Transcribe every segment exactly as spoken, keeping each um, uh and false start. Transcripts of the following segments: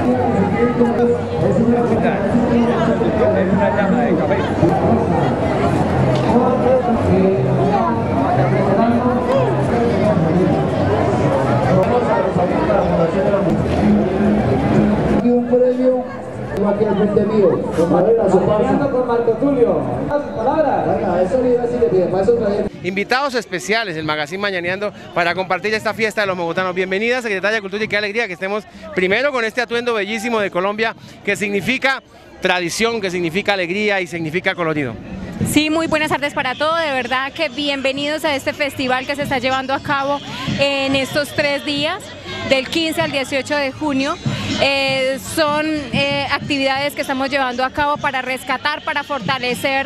Un premio aquí al frente mío, con Marco Tulio. Invitados especiales del Magazine Mañaneando para compartir esta fiesta de los bogotanos. Bienvenida, Secretaria de Cultura, y qué alegría que estemos primero con este atuendo bellísimo de Colombia, que significa tradición, que significa alegría y significa colorido. Sí, muy buenas tardes para todos, de verdad que bienvenidos a este festival que se está llevando a cabo en estos tres días, del quince al dieciocho de junio. Eh, son eh, actividades que estamos llevando a cabo para rescatar, para fortalecer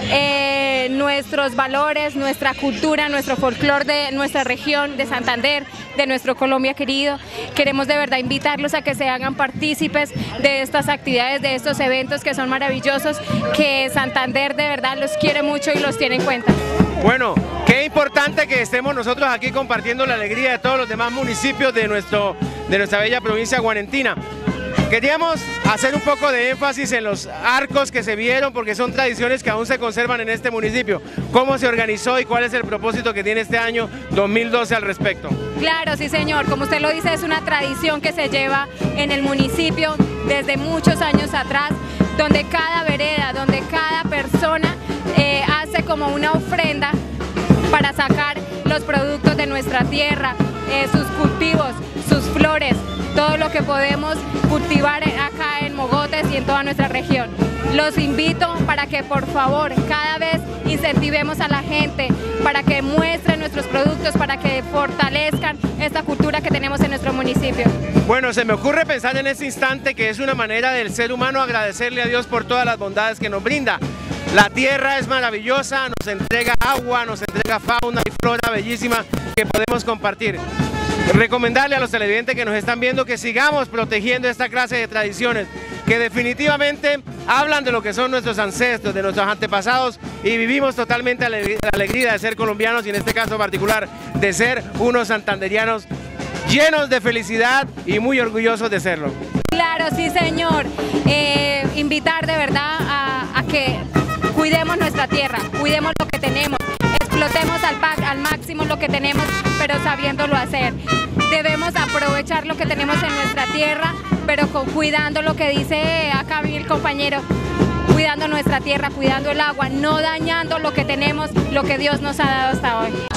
eh, nuestros valores, nuestra cultura, nuestro folclore de nuestra región, de Santander, de nuestro Colombia querido. Queremos de verdad invitarlos a que se hagan partícipes de estas actividades, de estos eventos que son maravillosos, que Santander de verdad los quiere mucho y los tiene en cuenta. Bueno, qué importante que estemos nosotros aquí compartiendo la alegría de todos los demás municipios de, nuestro, de nuestra bella provincia guanentina. Queríamos hacer un poco de énfasis en los arcos que se vieron, porque son tradiciones que aún se conservan en este municipio. ¿Cómo se organizó y cuál es el propósito que tiene este año dos mil doce al respecto? Claro, sí señor, como usted lo dice, es una tradición que se lleva en el municipio desde muchos años atrás, donde cada vereda, donde cada persona eh, hace como una ofrenda para sacar los productos de nuestra tierra, eh, sus cultivos, sus flores, todo lo que podemos cultivar acá en Mogotes y en toda nuestra región. Los invito para que por favor cada vez incentivemos a la gente, para que muestren nuestros productos, para que fortalezcan esta cultura que tenemos en nuestro municipio. Bueno, se me ocurre pensar en este instante que es una manera del ser humano agradecerle a Dios por todas las bondades que nos brinda. La tierra es maravillosa, nos entrega agua, nos entrega fauna y flora bellísima que podemos compartir. Recomendarle a los televidentes que nos están viendo que sigamos protegiendo esta clase de tradiciones que definitivamente hablan de lo que son nuestros ancestros, de nuestros antepasados, y vivimos totalmente la alegría de ser colombianos y en este caso particular de ser unos santanderianos llenos de felicidad y muy orgullosos de serlo. Claro, sí señor, eh, invitar de verdad a, a que cuidemos nuestra tierra, cuidemos lo que tenemos, explotemos al, al máximo lo que tenemos, pero sabiéndolo hacer. Debemos aprovechar lo que tenemos en nuestra tierra, pero con, cuidando lo que dice acá el compañero, cuidando nuestra tierra, cuidando el agua, no dañando lo que tenemos, lo que Dios nos ha dado hasta hoy.